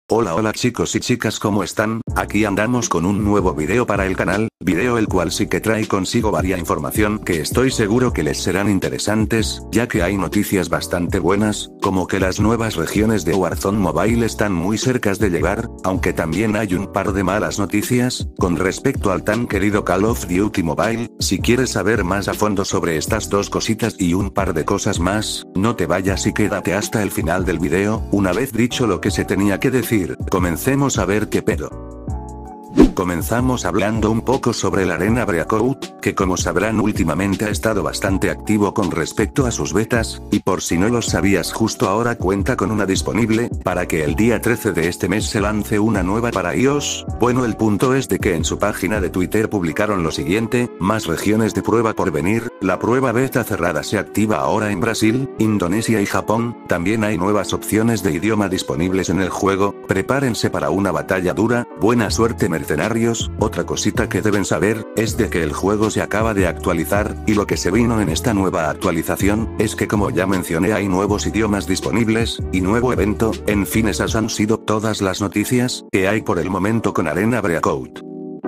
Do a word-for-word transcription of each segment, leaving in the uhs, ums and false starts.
Hola hola chicos y chicas, ¿cómo están? Aquí andamos con un nuevo video para el canal, video el cual sí que trae consigo varia información que estoy seguro que les serán interesantes, ya que hay noticias bastante buenas, como que las nuevas regiones de Warzone Mobile están muy cercas de llegar, aunque también hay un par de malas noticias, con respecto al tan querido Call of Duty Mobile. Si quieres saber más a fondo sobre estas dos cositas y un par de cosas más, no te vayas y quédate hasta el final del video. Una vez dicho lo que se tenía que decir, comencemos a ver qué pedo. Comenzamos hablando un poco sobre la Arena Breakout, que como sabrán últimamente ha estado bastante activo con respecto a sus betas, y por si no lo sabías justo ahora cuenta con una disponible, para que el día trece de este mes se lance una nueva para iOS. Bueno, el punto es de que en su página de Twitter publicaron lo siguiente: más regiones de prueba por venir, la prueba beta cerrada se activa ahora en Brasil, Indonesia y Japón, también hay nuevas opciones de idioma disponibles en el juego, prepárense para una batalla dura, buena suerte mercenarios. Otra cosita que deben saber, es de que el juego se acaba de actualizar, y lo que se vino en esta nueva actualización, es que como ya mencioné hay nuevos idiomas disponibles, y nuevo evento. En fin, esas han sido todas las noticias que hay por el momento con Arena Breakout.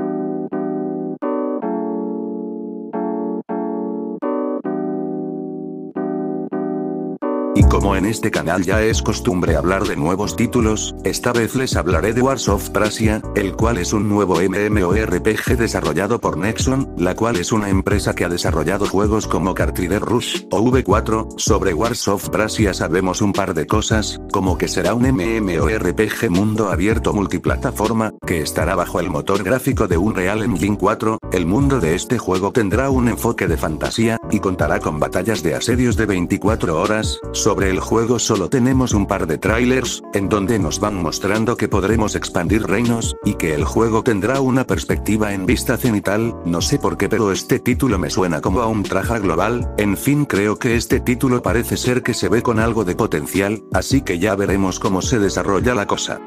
Y como en este canal ya es costumbre hablar de nuevos títulos, esta vez les hablaré de Wars of Tracia, el cual es un nuevo MMORPG desarrollado por Nexon, la cual es una empresa que ha desarrollado juegos como Cartridge Rush, o V cuatro, sobre Wars of Tracia sabemos un par de cosas, como que será un MMORPG mundo abierto multiplataforma, que estará bajo el motor gráfico de Unreal Engine cuatro, el mundo de este juego tendrá un enfoque de fantasía, y contará con batallas de asedios de veinticuatro horas, sobre el juego solo tenemos un par de trailers, en donde nos van mostrando que podremos expandir reinos, y que el juego tendrá una perspectiva en vista cenital. No sé por qué, pero este título me suena como a un traja global. En fin, creo que este título parece ser que se ve con algo de potencial, así que ya veremos cómo se desarrolla la cosa.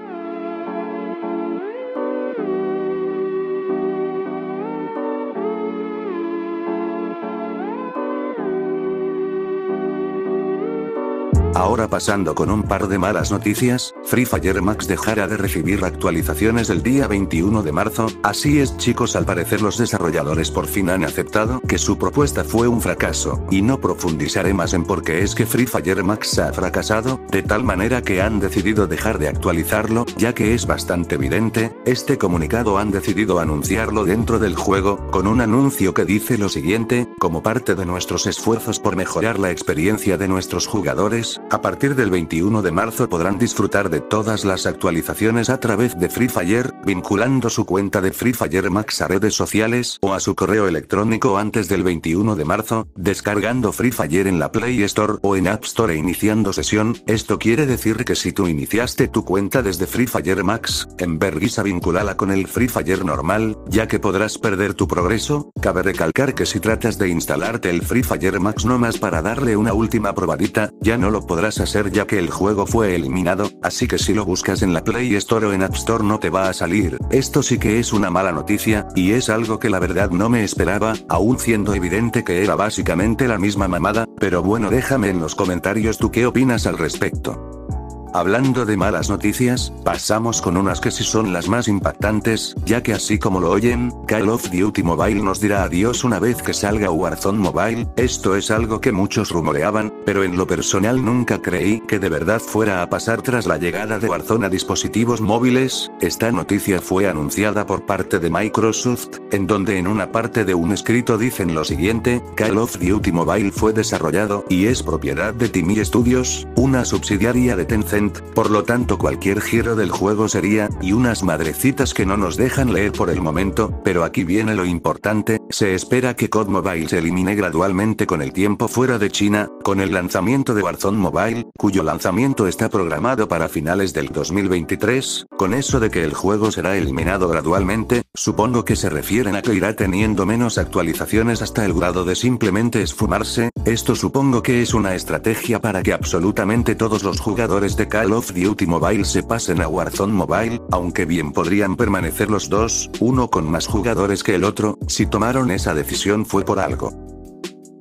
Ahora pasando con un par de malas noticias, Free Fire Max dejará de recibir actualizaciones el día veintiuno de marzo, así es chicos, al parecer los desarrolladores por fin han aceptado que su propuesta fue un fracaso, y no profundizaré más en por qué es que Free Fire Max ha fracasado, de tal manera que han decidido dejar de actualizarlo, ya que es bastante evidente. Este comunicado han decidido anunciarlo dentro del juego, con un anuncio que dice lo siguiente: como parte de nuestros esfuerzos por mejorar la experiencia de nuestros jugadores, a partir del veintiuno de marzo podrán disfrutar de todas las actualizaciones a través de Free Fire, vinculando su cuenta de Free Fire Max a redes sociales o a su correo electrónico antes del veintiuno de marzo, descargando Free Fire en la Play Store o en App Store e iniciando sesión. Esto quiere decir que si tú iniciaste tu cuenta desde Free Fire Max, en vergüenza vinculala con el Free Fire normal, ya que podrás perder tu progreso. Cabe recalcar que si tratas de instalarte el Free Fire Max nomás para darle una última probadita, ya no lo podrás hacer ya que el juego fue eliminado, así que si lo buscas en la Play Store o en App Store no te va a salir. Esto sí que es una mala noticia, y es algo que la verdad no me esperaba, aún siendo evidente que era básicamente la misma mamada, pero bueno, déjame en los comentarios tú qué opinas al respecto. Hablando de malas noticias, pasamos con unas que sí son las más impactantes, ya que así como lo oyen, Call of Duty Mobile nos dirá adiós una vez que salga Warzone Mobile. Esto es algo que muchos rumoreaban, pero en lo personal nunca creí que de verdad fuera a pasar tras la llegada de Warzone a dispositivos móviles. Esta noticia fue anunciada por parte de Microsoft, en donde en una parte de un escrito dicen lo siguiente: Call of Duty Mobile fue desarrollado y es propiedad de Timmy Studios, una subsidiaria de Tencent. Por lo tanto cualquier giro del juego sería, y unas madrecitas que no nos dejan leer por el momento, pero aquí viene lo importante: se espera que C O D Mobile se elimine gradualmente con el tiempo fuera de China, con el lanzamiento de Warzone Mobile, cuyo lanzamiento está programado para finales del dos mil veintitrés, con eso de que el juego será eliminado gradualmente, supongo que se refieren a que irá teniendo menos actualizaciones hasta el grado de simplemente esfumarse. Esto supongo que es una estrategia para que absolutamente todos los jugadores de Call of Duty Mobile se pasen a Warzone Mobile, aunque bien podrían permanecer los dos, uno con más jugadores que el otro. Si tomaron esa decisión fue por algo.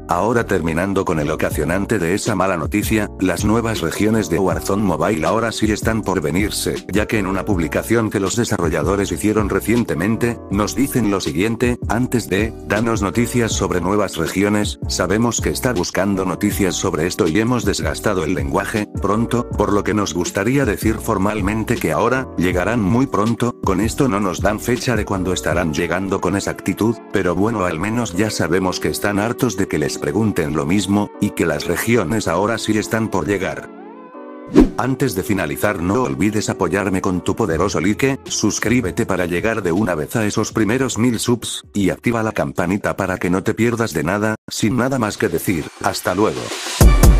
Ahora terminando con el ocasionante de esa mala noticia, las nuevas regiones de Warzone Mobile ahora sí están por venirse, ya que en una publicación que los desarrolladores hicieron recientemente, nos dicen lo siguiente: antes de, danos noticias sobre nuevas regiones, sabemos que está buscando noticias sobre esto y hemos desgastado el lenguaje, pronto, por lo que nos gustaría decir formalmente que ahora, llegarán muy pronto, con esto no nos dan fecha de cuándo estarán llegando con exactitud, pero bueno, al menos ya sabemos que están hartos de que les pregunten lo mismo, y que las regiones ahora sí están por llegar. Antes de finalizar, no olvides apoyarme con tu poderoso like, suscríbete para llegar de una vez a esos primeros mil subs, y activa la campanita para que no te pierdas de nada. Sin nada más que decir, hasta luego.